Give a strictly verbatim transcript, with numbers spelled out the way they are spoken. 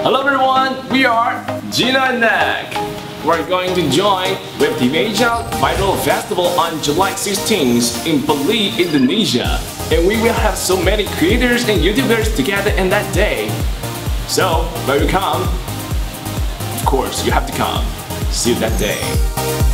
Hello everyone, we are Gino and Nick. We're going to join WebTVAsia Viral Festival on July sixteenth in Bali, Indonesia. And we will have so many creators and YouTubers together in that day. So, will you come? Of course, you have to come. See you that day.